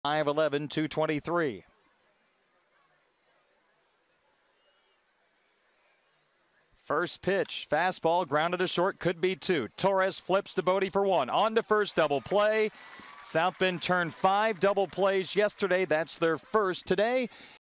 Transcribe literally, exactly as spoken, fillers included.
five eleven, two twenty-three. First pitch, fastball, grounded to short, could be two. Torres flips to Bodie for one. On to first, double play. South Bend turned five double plays yesterday. That's their first today.